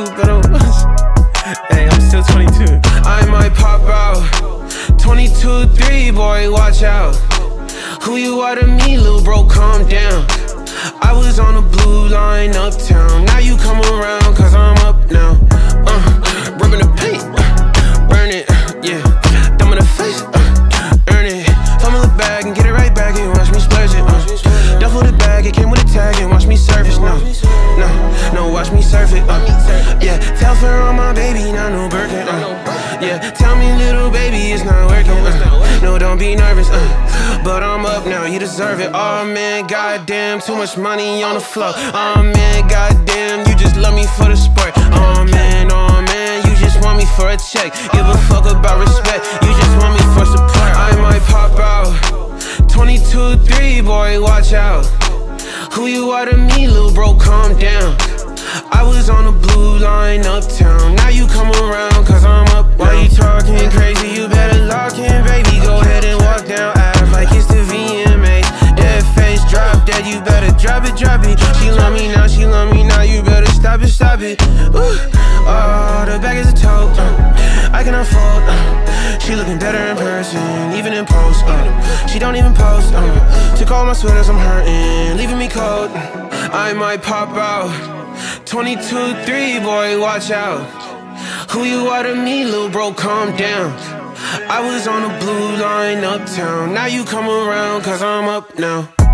better watch. Hey, I'm still 22. I might pop out. 22-3, boy, watch out. Who you are to me, little bro, calm down. I was on the blue line uptown. Now you come around, cause I'm up now. Rubbing the paint, burn it, yeah. Thumb in the face, earn it. Fumble the bag and get it right back and watch me splurge it. Duffel the bag, it came with a tag and watch me surface. No, watch me surf it. Yeah, tell for on my baby, not no Birkin. Yeah, tell me little baby, it's not working. No, don't be nervous. But I'm up now, you deserve it. Oh man, goddamn, too much money on the floor. Oh man, goddamn, you just love me for the sport. Oh man, you just want me for a check. Give a fuck about respect, you just want me for support. I might pop out. 22-3, boy, watch out. Who you are to me, little bro, calm down. I was on the blue line uptown. Now you come around, cause I'm up now. Why you talking crazy? You better lock in, baby. Go ahead and walk down Ave like it's the VMA. Dead face, drop dead, you better drop it, drop it. She love me now, she love me now. You better stop it, stop it. Oh, the bag is a tote. I can afford. She looking better in person, even in post. She don't even post. Took all my sweaters, I'm hurting, leaving me cold. I might pop out. 22-3, boy, watch out. Who you are to me, little bro, calm down. I was on the blue line uptown. Now you come around, cause I'm up now.